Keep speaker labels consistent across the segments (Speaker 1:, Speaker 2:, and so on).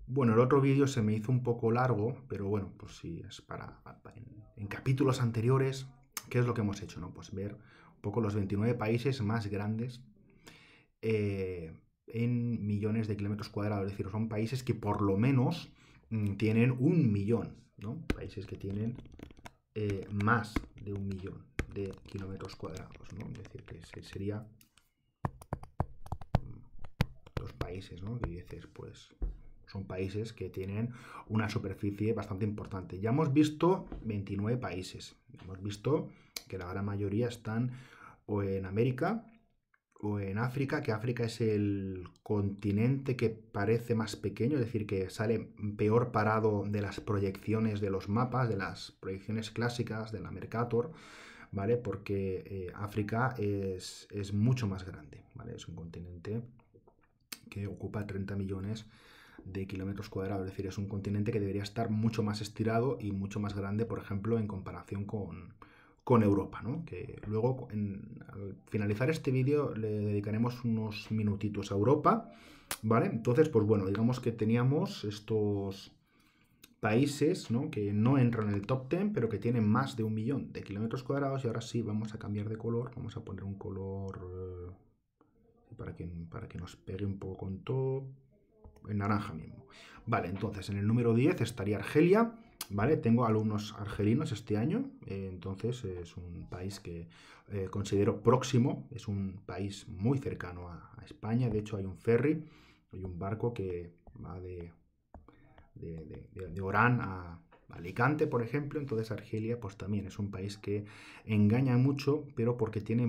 Speaker 1: Bueno, el otro vídeo se me hizo un poco largo, pero bueno, pues sí, es en capítulos anteriores, ¿qué es lo que hemos hecho? ¿No? Pues ver un poco los 29 países más grandes eh, en millones de kilómetros cuadrados. Es decir, son países que por lo menos tienen 1 millón, ¿no? Países que tienen más de 1 millón de kilómetros cuadrados, ¿no? Es decir, que sería los países, ¿no? Que dices, pues son países que tienen una superficie bastante importante. Ya hemos visto 29 países. Hemos visto que la gran mayoría están o en América o en África, que África es el continente que parece más pequeño, es decir, que sale peor parado de las proyecciones de los mapas, de las proyecciones clásicas de la Mercator, ¿vale? Porque África es mucho más grande, ¿vale? Es un continente que ocupa 30 millones de kilómetros cuadrados, es decir, es un continente que debería estar mucho más estirado y mucho más grande, por ejemplo, en comparación con Europa, ¿no? Que luego, al finalizar este vídeo, le dedicaremos unos minutitos a Europa, ¿vale? Entonces, pues bueno, digamos que teníamos estos países, ¿no? Que no entran en el top 10, pero que tienen más de 1 millón de kilómetros cuadrados. Y ahora sí, vamos a cambiar de color, vamos a poner un color para que nos pegue un poco con todo, en naranja mismo. Vale, entonces en el número 10 estaría Argelia, ¿vale? Tengo alumnos argelinos este año, entonces es un país que considero próximo, es un país muy cercano a España, de hecho hay un ferry, hay un barco que va de Orán a Alicante, por ejemplo, entonces Argelia pues también es un país que engaña mucho, pero porque tiene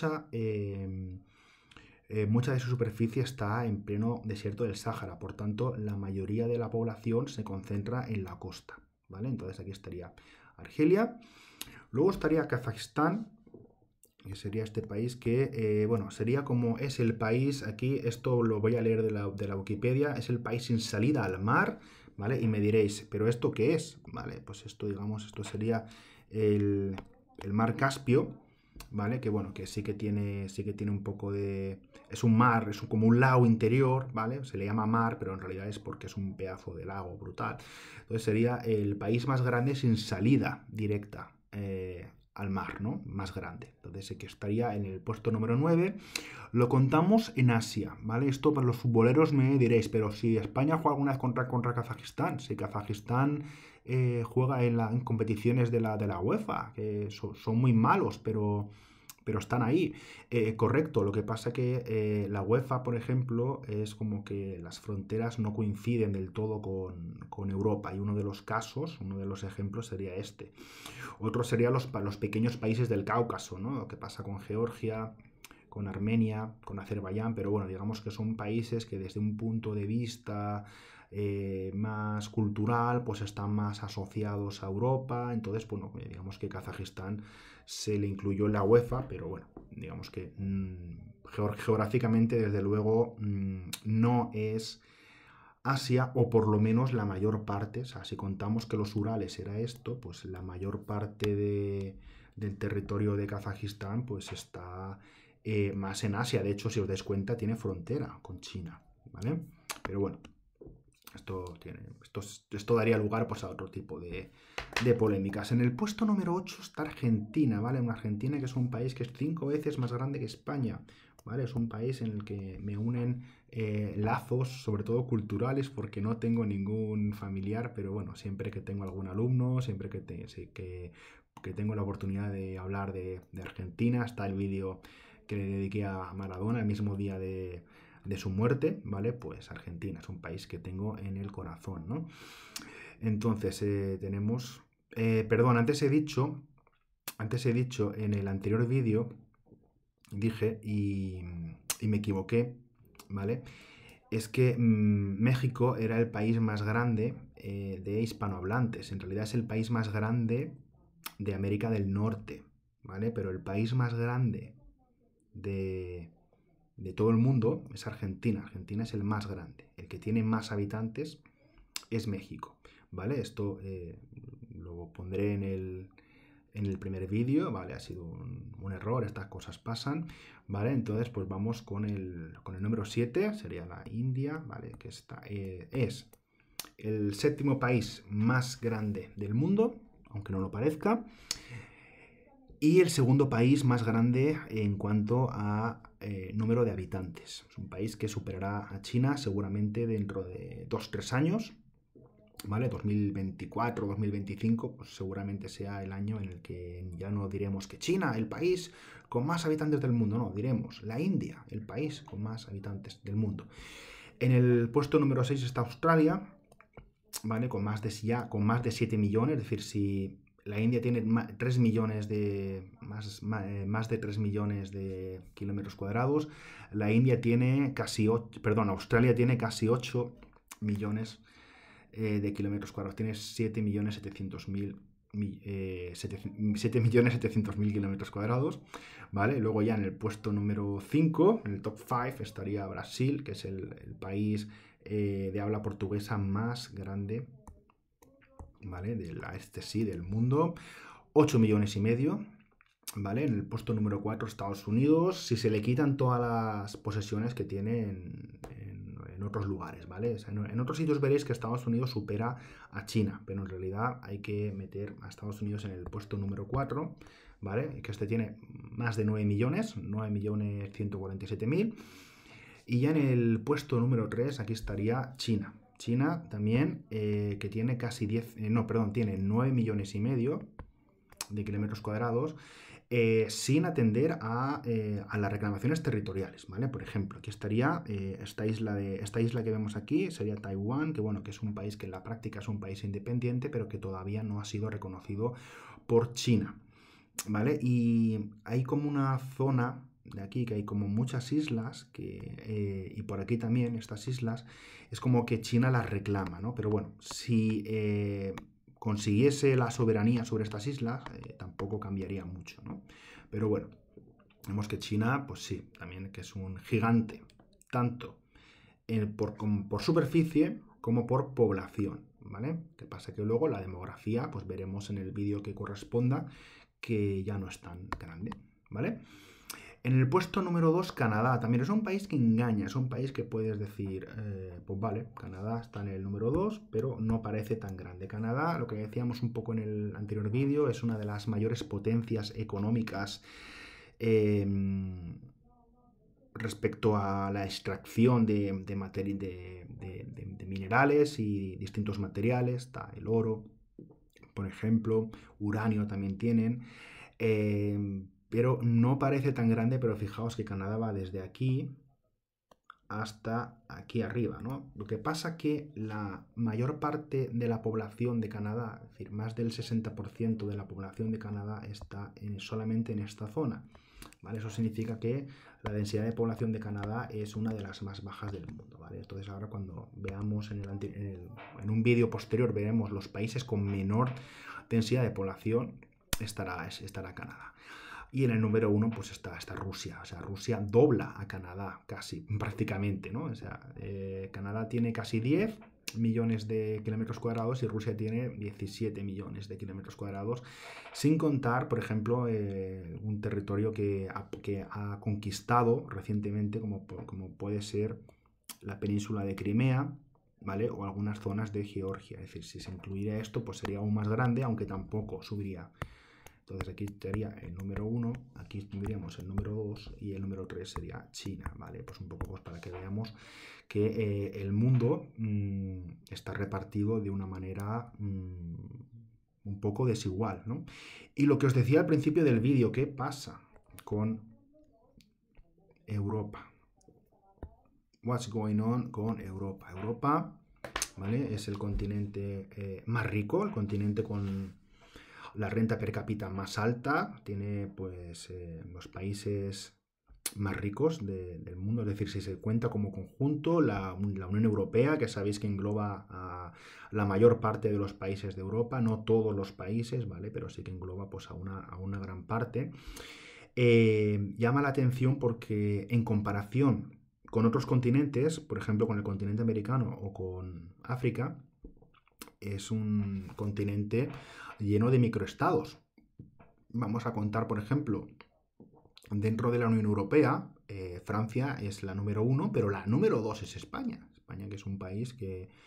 Speaker 1: mucha de su superficie está en pleno desierto del Sáhara, por tanto, la mayoría de la población se concentra en la costa, ¿vale? Entonces aquí estaría Argelia, luego estaría Kazajistán, que sería este país que, bueno, sería como es el país, aquí esto lo voy a leer de la Wikipedia, es el país sin salida al mar, ¿vale? Y me diréis, ¿pero esto qué es? Vale, pues esto, digamos, esto sería el, el mar Caspio, ¿vale? Que bueno, que sí que tiene un poco de... Es un mar, como un lago interior, ¿vale? Se le llama mar, pero en realidad es porque es un pedazo de lago brutal. Entonces sería el país más grande sin salida directa al mar, ¿no? Más grande. Entonces sí que estaría en el puesto número 9. Lo contamos en Asia, ¿vale? Esto para los futboleros me diréis, pero si España juega alguna vez contra Kazajistán, si Kazajistán juega en competiciones de la UEFA, que son muy malos, pero están ahí. Correcto, lo que pasa que la UEFA, por ejemplo, es como que las fronteras no coinciden del todo con Europa y uno de los casos, uno de los ejemplos sería este. Otro sería los pequeños países del Cáucaso, ¿no? Lo que pasa con Georgia, con Armenia, con Azerbaiyán, pero bueno, digamos que son países que desde un punto de vista más cultural, pues están más asociados a Europa, entonces, bueno, digamos que Kazajistán se le incluyó en la UEFA, pero bueno, digamos que geográficamente, desde luego, no es Asia, o por lo menos la mayor parte, o sea, si contamos que los Urales era esto, pues la mayor parte del territorio de Kazajistán pues está más en Asia. De hecho, si os dais cuenta, tiene frontera con China, ¿vale? Pero bueno, esto daría lugar pues, a otro tipo de polémicas. En el puesto número 8 está Argentina, ¿vale? Una Argentina que es un país que es 5 veces más grande que España, ¿vale? Es un país en el que me unen lazos, sobre todo culturales, porque no tengo ningún familiar, pero bueno, siempre que tengo algún alumno, siempre que tengo la oportunidad de hablar de Argentina, está el vídeo que le dediqué a Maradona el mismo día de su muerte, ¿vale? Pues Argentina es un país que tengo en el corazón, ¿no? Entonces, tenemos... perdón, antes he dicho en el anterior vídeo, dije, y me equivoqué, ¿vale? Es que México era el país más grande de hispanohablantes. En realidad es el país más grande de América del Norte, ¿vale? Pero el país más grande de, de todo el mundo es Argentina. Argentina es el más grande. El que tiene más habitantes es México, ¿vale? Esto lo pondré en el primer vídeo, ¿vale? Ha sido un error, estas cosas pasan, ¿vale? Entonces, pues vamos con el número 7, sería la India, ¿vale? Que es el séptimo país más grande del mundo, aunque no lo parezca, y el segundo país más grande en cuanto a número de habitantes. Es un país que superará a China seguramente dentro de 2-3 años, ¿vale? 2024, 2025, pues seguramente sea el año en el que ya no diremos que China, el país con más habitantes del mundo, no, diremos la India, el país con más habitantes del mundo. En el puesto número 6 está Australia, ¿vale? Con más de 7 millones, es decir, si la India tiene 3 millones más de 3 millones de kilómetros cuadrados, la India tiene casi 8, perdón, Australia tiene casi 8 millones de kilómetros cuadrados, tiene 7.700.000 7.700.000 kilómetros cuadrados, ¿vale? Luego ya en el puesto número 5, en el top 5, estaría Brasil, que es el país de habla portuguesa más grande, ¿vale? Del mundo, 8 millones y medio, ¿vale? En el puesto número 4, Estados Unidos, si se le quitan todas las posesiones que tiene en otros lugares, ¿vale? O sea, en otros sitios veréis que Estados Unidos supera a China, pero en realidad hay que meter a Estados Unidos en el puesto número 4, ¿vale? Que este tiene más de 9 millones, 9.147.000. Y ya en el puesto número 3, aquí estaría China. China también, que tiene casi 10, tiene 9 millones y medio de kilómetros cuadrados, sin atender a las reclamaciones territoriales, ¿vale? Por ejemplo, aquí estaría esta isla que vemos aquí, sería Taiwán, que bueno, que es un país que en la práctica es un país independiente, pero que todavía no ha sido reconocido por China, ¿vale? Y hay como una zona de aquí, que hay como muchas islas, y por aquí también estas islas, es como que China las reclama, ¿no? Pero bueno, si consiguiese la soberanía sobre estas islas, tampoco cambiaría mucho, ¿no? Pero bueno, vemos que China, pues sí, también que es un gigante, tanto por superficie como por población, ¿vale? ¿Qué pasa? Que luego la demografía, pues veremos en el vídeo que corresponda, que ya no es tan grande, ¿vale? En el puesto número 2, Canadá. También es un país que engaña, es un país que puedes decir, pues vale, Canadá está en el número 2, pero no parece tan grande. Canadá, lo que decíamos un poco en el anterior vídeo, es una de las mayores potencias económicas respecto a la extracción de minerales y distintos materiales. Está el oro, por ejemplo, uranio también tienen. Pero no parece tan grande, pero fijaos que Canadá va desde aquí hasta aquí arriba, ¿no? Lo que pasa que la mayor parte de la población de Canadá, es decir, más del 60% de la población de Canadá está solamente en esta zona, ¿vale? Eso significa que la densidad de población de Canadá es una de las más bajas del mundo, ¿vale? Entonces ahora cuando veamos en un vídeo posterior veremos los países con menor densidad de población, estará Canadá. Y en el número 1 pues está Rusia. O sea, Rusia dobla a Canadá casi, prácticamente, ¿no? O sea, Canadá tiene casi 10 millones de kilómetros cuadrados y Rusia tiene 17 millones de kilómetros cuadrados, sin contar, por ejemplo, un territorio que ha conquistado recientemente, como puede ser la península de Crimea, ¿vale? O algunas zonas de Georgia. Es decir, si se incluyera esto, pues sería aún más grande, aunque tampoco subiría. Entonces aquí estaría el número 1, aquí tendríamos el número 2 y el número 3 sería China, ¿vale? Pues un poco pues para que veamos que el mundo está repartido de una manera un poco desigual, ¿no? Y lo que os decía al principio del vídeo, ¿qué pasa con Europa? What's going on con Europa? Europa, ¿vale? Es el continente más rico, el continente con la renta per cápita más alta, tiene pues los países más ricos del mundo, es decir, si se cuenta como conjunto, la Unión Europea, que sabéis que engloba a la mayor parte de los países de Europa, no todos los países, ¿vale? Pero sí que engloba pues a una gran parte. Llama la atención porque en comparación con otros continentes, por ejemplo con el continente americano o con África, es un continente lleno de microestados. Vamos a contar, por ejemplo, dentro de la Unión Europea, Francia es la número 1, pero la número 2 es España. España, que es un país que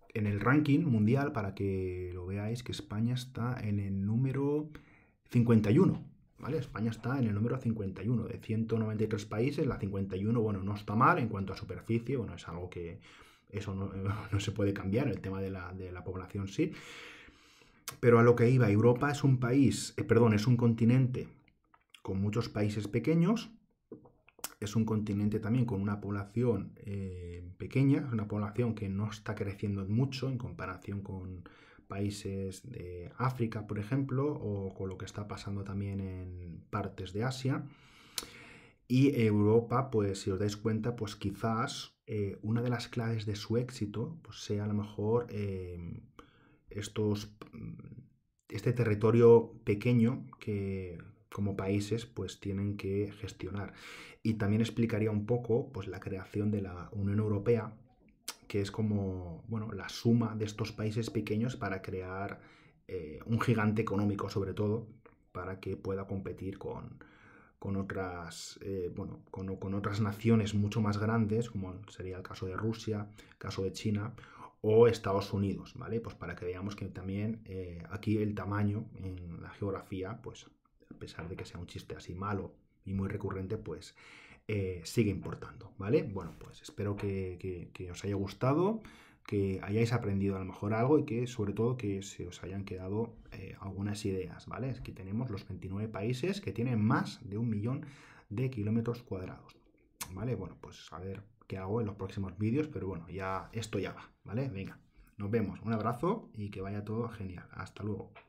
Speaker 1: en el ranking mundial, para que lo veáis, que España está en el número 51, ¿vale? España está en el número 51 de 193 países, la 51, bueno, no está mal en cuanto a superficie, bueno, es algo que eso no, no se puede cambiar, el tema de la población sí, pero a lo que iba, Europa es un país, perdón, es un continente con muchos países pequeños, es un continente también con una población pequeña, es una población que no está creciendo mucho en comparación con países de África, por ejemplo, o con lo que está pasando también en partes de Asia. Y Europa, pues si os dais cuenta, pues quizás una de las claves de su éxito pues, sea a lo mejor estos, este territorio pequeño que como países pues tienen que gestionar. Y también explicaría un poco pues la creación de la Unión Europea, que es como bueno, la suma de estos países pequeños para crear un gigante económico sobre todo, para que pueda competir con otras, bueno, con otras naciones mucho más grandes, como sería el caso de Rusia, el caso de China o Estados Unidos, ¿vale? Pues para que veamos que también aquí el tamaño en la geografía, pues a pesar de que sea un chiste así malo y muy recurrente, pues sigue importando, ¿vale? Bueno, pues espero que os haya gustado, que hayáis aprendido a lo mejor algo y que sobre todo que se os hayan quedado algunas ideas, ¿vale? Aquí tenemos los 29 países que tienen más de 1 millón de kilómetros cuadrados, ¿vale? Bueno, pues a ver qué hago en los próximos vídeos, pero bueno, ya esto ya va, ¿vale? Venga, nos vemos, un abrazo y que vaya todo genial. Hasta luego.